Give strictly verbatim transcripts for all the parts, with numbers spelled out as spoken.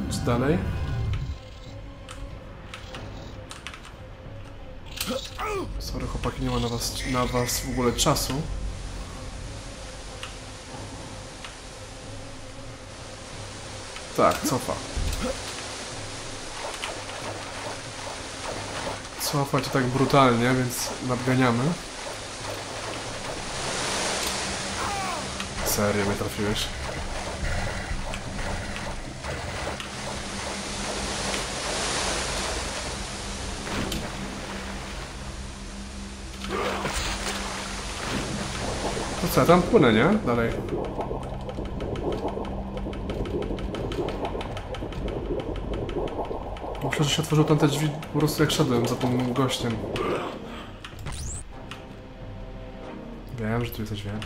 Co dalej? Sorry chłopaki, nie ma na was, na was w ogóle czasu. Tak, cofa. Cofa cię tak brutalnie, więc nadganiamy. Serio mnie trafiłeś? To co, ja tam płynę, nie? Dalej. Myślę, że się otworzył tam te drzwi po prostu jak szedłem za tym gościem. Wiem, że tu jesteś, wiem.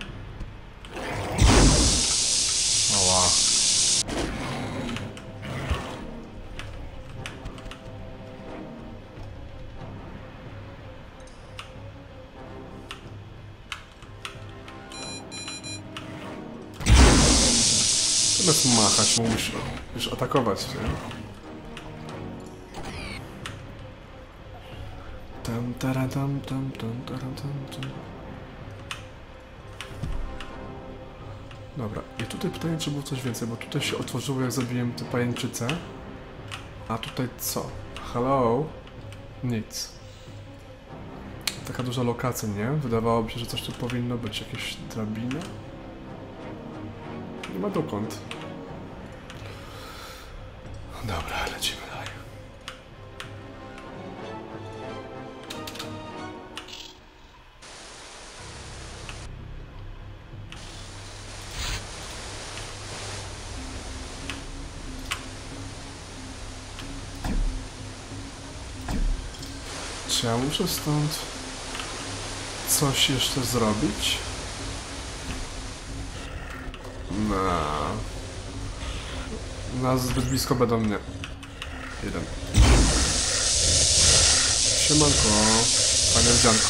Oła. Zamiast machać, musisz już atakować, nie? Tam, taram, tam, tam, tam, taram, tam, tam. Dobra, i tutaj pytanie, czy było coś więcej, bo tutaj się otworzyło, jak zabiłem tę pajęczycę. A tutaj co? Hello? Nic. Taka duża lokacja, nie? Wydawałoby się, że coś tu powinno być. Jakieś drabiny? Nie ma dokąd. Dobra, lecimy dalej. Czy ja muszę stąd coś jeszcze zrobić? No. Nas zbyt blisko będą mnie. Jeden. Siemanko, panie wdzianko.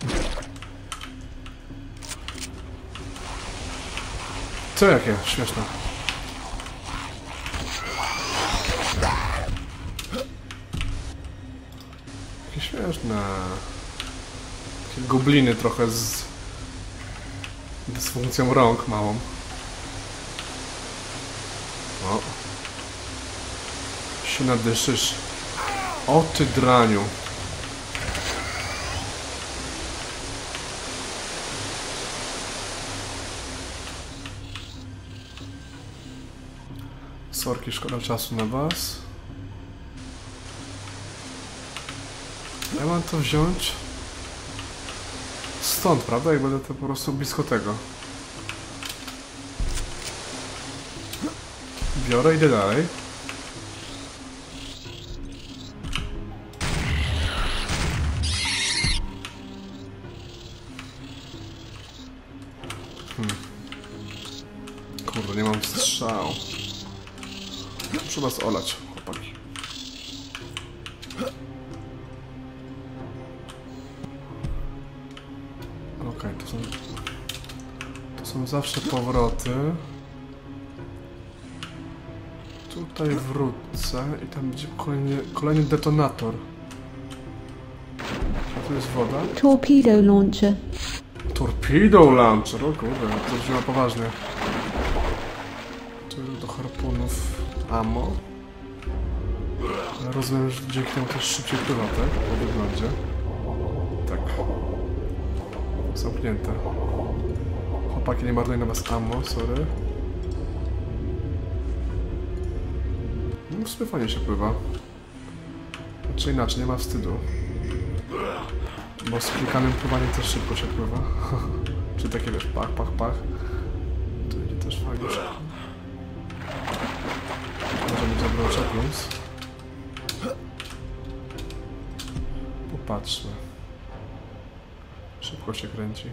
Co jakie? Śmieszne. Jakie śmieszne. Takie gobliny trochę z dysfunkcją rąk małą. O. Się nadyszysz. O ty draniu. Sorki, szkoda czasu na was. Ja mam to wziąć stąd, prawda? I będę to po prostu blisko tego. Biorę, idę dalej. Hmm. Kurde, nie mam strzał. Muszę was olać, chłopaki. Okej, okay, to są... To są zawsze powroty. Tutaj wrócę i tam będzie kolejny, kolejny detonator. A tu jest woda? Torpedo launcher. Torpedo launcher, o kurde, to wzięła poważnie. Tu do harpunów ammo. Ale rozumiem, że dzięki temu też szybciej pływa, tak? Po wyglądzie. Tak. Zamknięte. Chłopaki, nie marnuj na was ammo, sorry. No w sumie fajnie się pływa. Czy inaczej, nie ma wstydu. Bo z klikanym pływaniem też szybko się pływa. Czy takie wiesz, pach, pach, pach. Tu idzie też fajnie szybko. Może mi zabrał czepiąc. Popatrzmy. Szybko się kręci.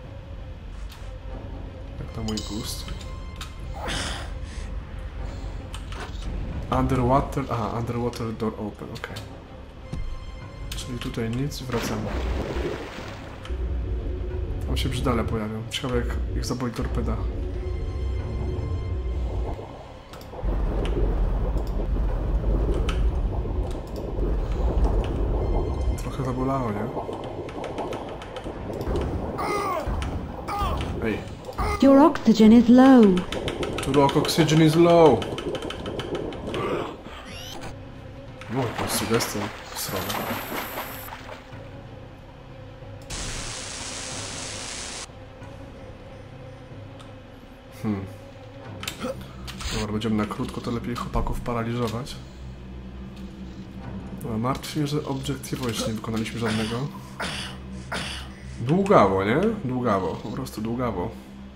Jak na mój gust. Underwater... Aha, underwater door open, ok. Czyli tutaj nic, wracamy. Tam się brzydale pojawią. Ciekawe jak ich zaboli torpeda. bolało, nie? Ej. Your oxygen is low. Turok oxygen is low. No, to jest sugestia sroga. Hmm. Dobra, będziemy na krótko, to lepiej chłopaków paraliżować. Dobra, martwi mnie, że obiektywu jeszcze nie wykonaliśmy żadnego. Długawo, nie? Długawo, po prostu długawo.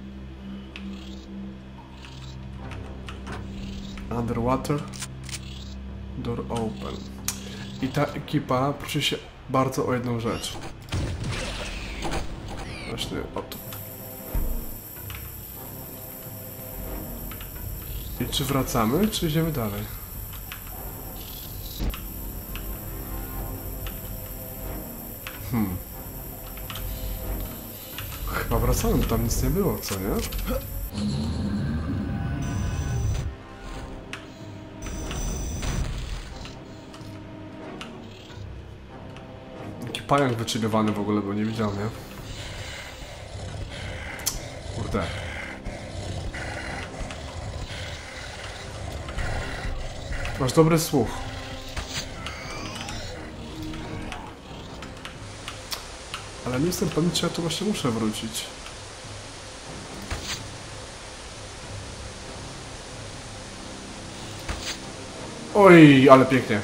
Underwater. Door open. I ta ekipa prosi się bardzo o jedną rzecz. Właśnie o to. I czy wracamy, czy idziemy dalej? Hmm. Chyba wracamy, bo tam nic nie było, co nie? Jaki pająk wyczyniowany w ogóle, bo nie widział, nie? Kurde. Masz dobry słuch. Ale nie jestem pewien, czy ja tu właśnie muszę wrócić. Oj, ale pięknie.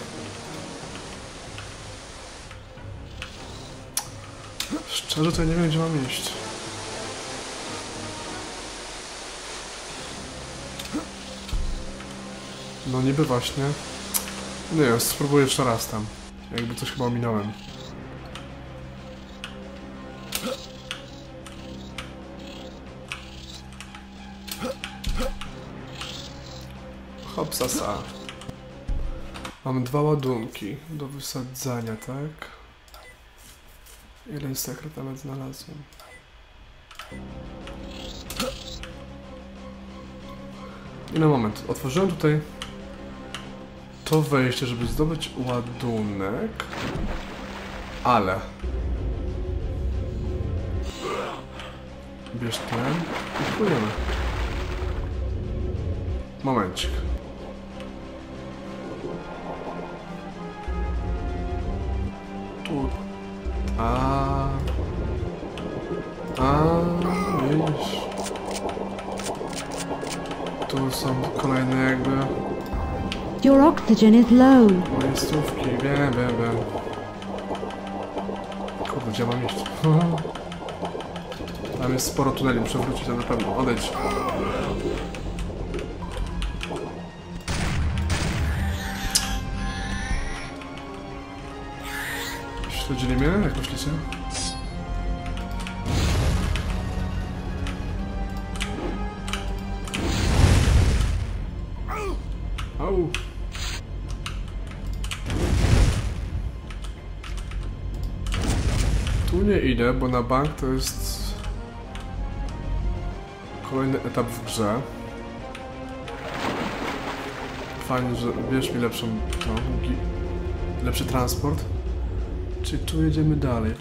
Szczerze to ja nie wiem, gdzie mam iść. No niby właśnie. Nie, spróbuję jeszcze raz tam. Jakby coś chyba ominąłem. Hopsasa. Mamy dwa ładunki do wysadzania, tak? Ile sekret nawet znalazłem? I na moment. Otworzyłem tutaj to wejście, żeby zdobyć ładunek. Ale... Bierz tlen i płyniemy. Momencik. Tu. A. A. Widzisz. Tu są kolejne jakby... Your oxygen is low. Moje stówki. Wiem, wiem, wiem. Kurde, gdzie mam iść? Tam jest sporo tuneli, muszę wrócić, to na pewno. Odejdź. Śledzili mnie? Jak myślicie? Au! Tu nie idę, bo na bank to jest kolejny etap w grze. Fajnie, że bierz mi lepszą, no, lepszy transport. Czyli tu jedziemy dalej.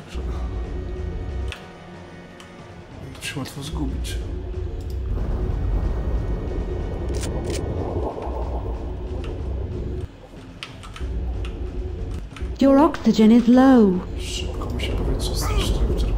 To się łatwo zgubić. Your oxygen is low. Szybko mi się powietrze strasznie wyczerpuje.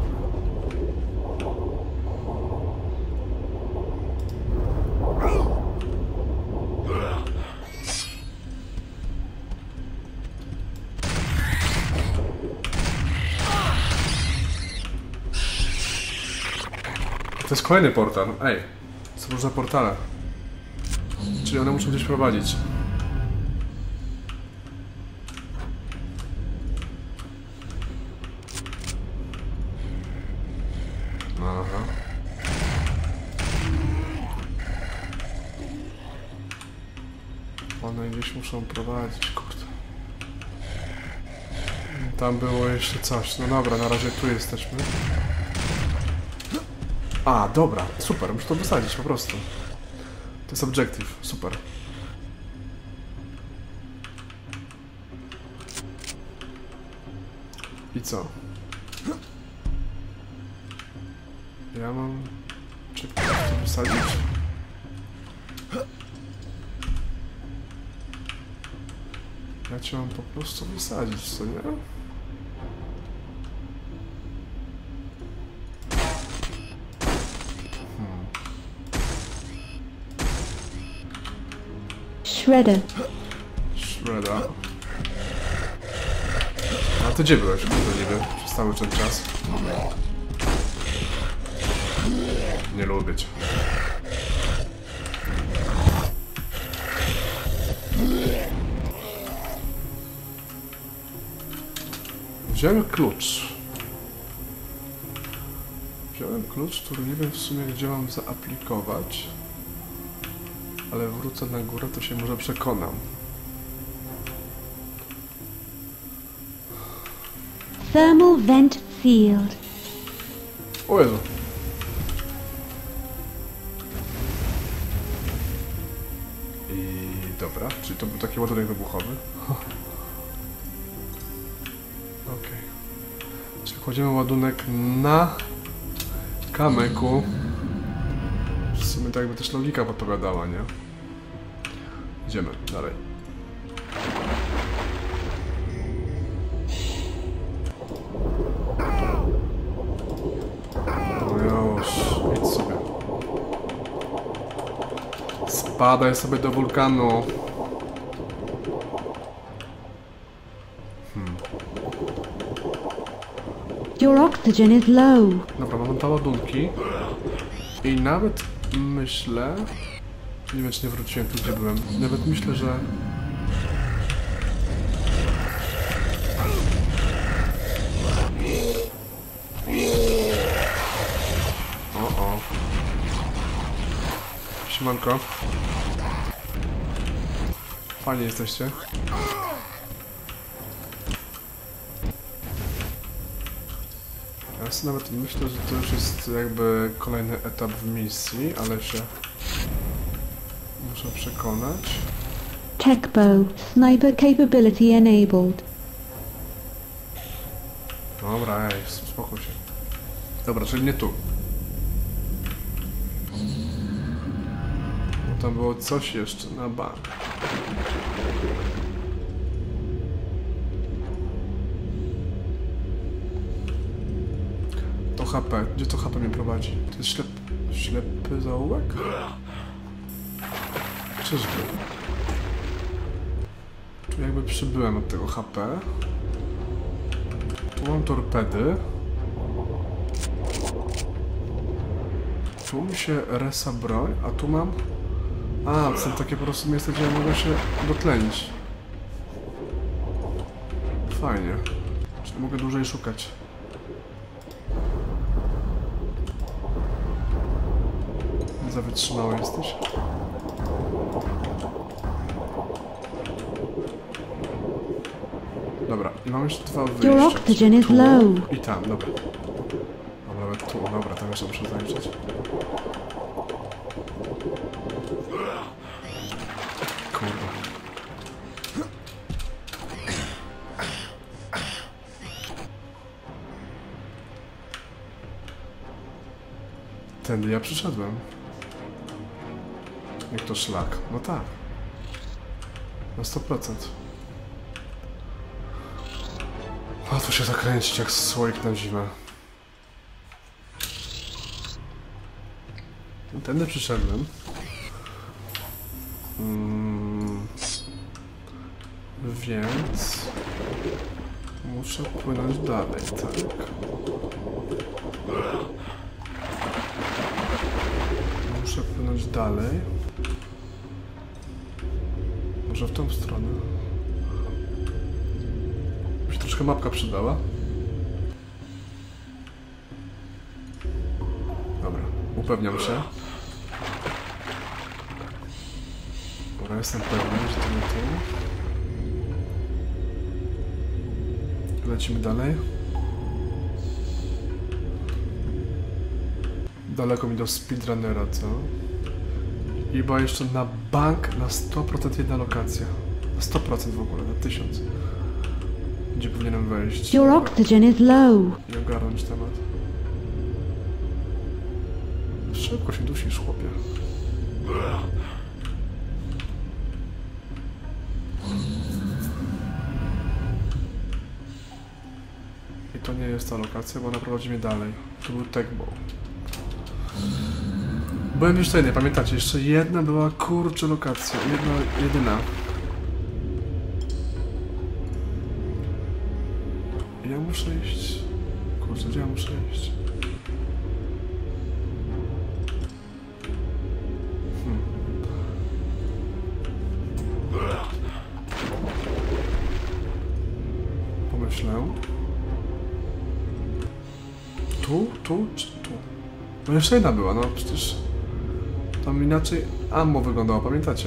To jest kolejny portal. Ej, co różne portale. Czyli one muszą gdzieś prowadzić. Aha. One gdzieś muszą prowadzić, kurde. Tam było jeszcze coś. No dobra, na razie tu jesteśmy. A, dobra, super, muszę to wysadzić po prostu. To jest objective, super. I co? Ja mam... Czekaj, to wysadzić? Ja cię mam po prostu wysadzić, co nie? Shredder. Shredder. A ty gdzie byłeś, kurde, niby? Przez cały ten czas. Nie lubię cię. Wziąłem klucz. Wziąłem klucz, który nie wiem w sumie gdzie mam zaaplikować. Ale wrócę na górę, to się może przekonam. Thermal vent field. O Jezu. I dobra, czyli to był taki ładunek wybuchowy. Okej. Okay. Czyli kładziemy ładunek na kamyku. W sumie tak jakby też logika podpowiadała, nie? Idziemy dalej. No już, idź sobie. Spadaj sobie do wulkanu. Hmm. Your oxygen is low. Dobra, mam dwa ładunki. I nawet myślę... Nie wiem, czy nie wróciłem tu, gdzie byłem. Nawet myślę, że... O, o. Siemanko. Fajnie jesteście. Ja sobie nawet myślę, że to już jest jakby kolejny etap w misji, ale się muszę przekonać. Tech bow. Sniper capability enabled. Dobra, ej, spokój się. Dobra, czyli nie tu. Bo tam było coś jeszcze na bank. To H P. Gdzie to H P mnie prowadzi? To jest ślep... ślepy zaułek? Czyżby? Tu jakby przybyłem od tego H P. Tu mam torpedy. Tu mi się resa broń, a tu mam... A, to są takie po prostu miejsca, gdzie ja mogę się dotlenić. Fajnie. Czyli mogę dłużej szukać. Za wytrzymały jesteś. Dobra, i mam jeszcze dwa wyjścia. Your oxygen is Tu low. i tam, dobra. Mam nawet tu, dobra, tam jeszcze muszę zaliczyć. Kurde. Tędy ja przyszedłem. Jak to szlak? No tak. Na sto procent. Łatwo się zakręcić jak słoik na zimę. Tędy przyszedłem. Mm, więc... Muszę płynąć dalej, tak? Muszę płynąć dalej. Może w tą stronę. Mi się troszkę mapka przydała. Dobra, upewniam się. Dobra, jestem pewny, że to nie tu. Lecimy dalej. Daleko mi do speedrunnera, co? I była jeszcze na bank na sto procent jedna lokacja. Na sto procent w ogóle, na tysiąc. Gdzie powinienem wejść? Your oxygen is low. I ogarnąć temat. Szybko się dusisz, chłopie. I to nie jest ta lokacja, bo ona prowadzi mnie dalej. To był Techbow. Byłem jeszcze jednej, pamiętacie? Jeszcze jedna była, kurczę, lokacja. Jedna, jedyna. Ja muszę iść. Kurczę, gdzie ja muszę iść? Hmm. Pomyślę. Tu? Tu? Czy tu? No jeszcze jedna była, no przecież... Tam inaczej ammo wyglądało, pamiętacie?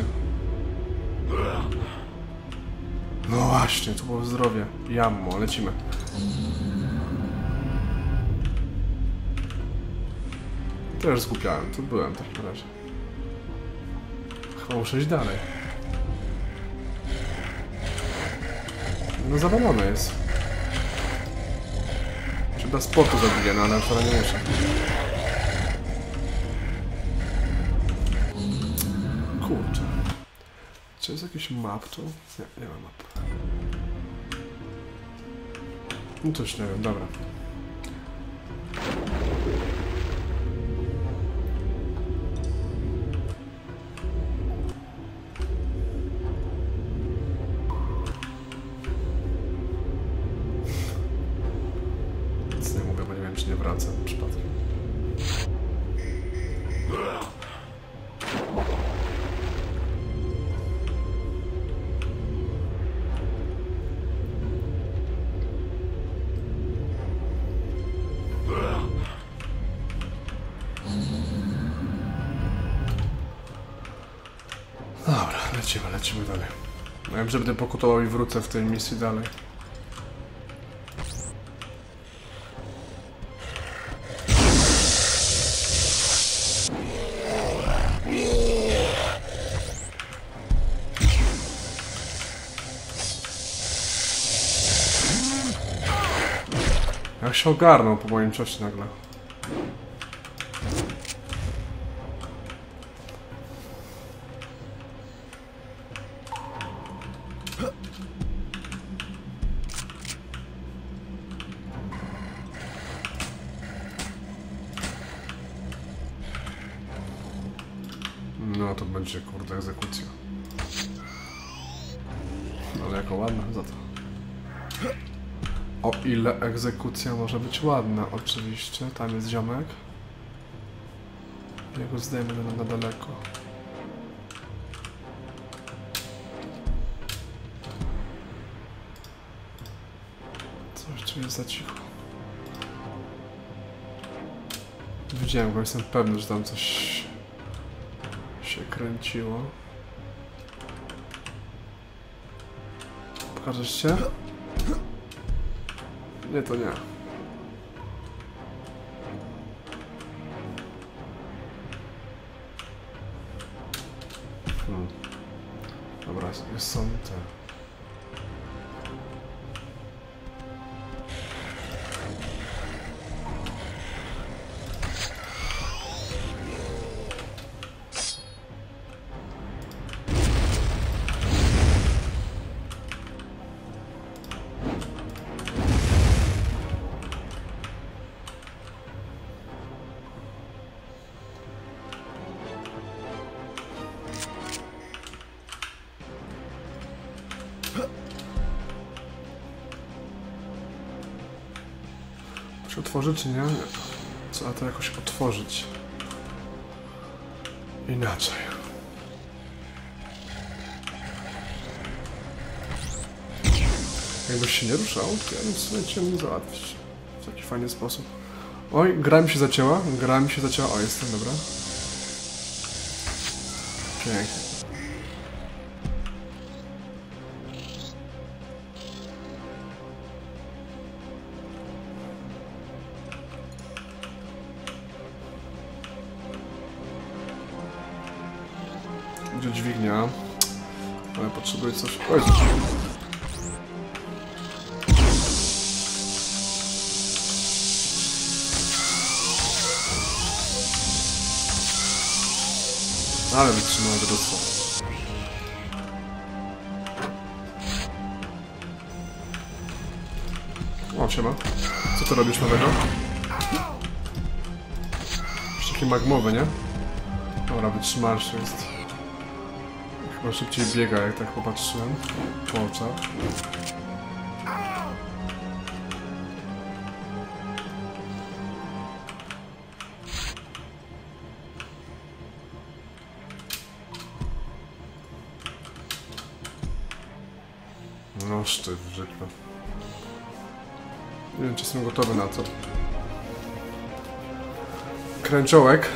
No właśnie, tu było zdrowie i ammo, lecimy. Też zgubiałem, tu byłem w takim razie. Chyba muszę iść dalej. No zawalone jest. Czy dla sportu zabiję, no ale wcale nie muszę. Kurczę. Czy jest jakiś map tu? Nie, nie ma map. No to już nie wiem, dobra. Nic nie mówię, bo nie wiem, czy nie wracam przypadkiem. Dobra, lecimy, lecimy dalej. Ja wiem, że będę pokutował i wrócę w tej misji dalej. Jak się ogarnął po moim czasie nagle. No to będzie, kurde, egzekucja. Ale jako ładna za to. O ile egzekucja może być ładna, oczywiście. Tam jest ziomek. Jego zdejmę na, na daleko. Coś tu jest za cicho. Widziałem go, jestem pewny, że tam coś się kręciło. Pokażesz się? Nie, to nie. Hmm. Dobra, są te. Muszę otworzyć, czy nie? Trzeba to jakoś otworzyć. Inaczej. Jakbyś się nie ruszał, to ja bym w sumie cię mógł załatwić. W taki fajny sposób. Oj, gra mi się zacięła. Gra mi się zacięła. O, jestem, dobra. Pięknie. Gdzie dźwignia? Ale potrzebuję coś... O Jezu. Ale wytrzymałem wyrosło. O, siema. Co ty robisz nowego? Już taki magmowy, nie? Dobra, wytrzymalszy jest. Chyba szybciej biega, jak tak popatrzyłem po oczach. No sztyw, zwykle. Nie wiem, czy jestem gotowy na to. Kręciołek.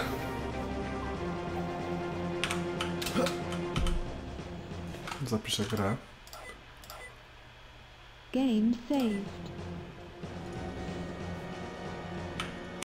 Zapiszę grę. Game saved.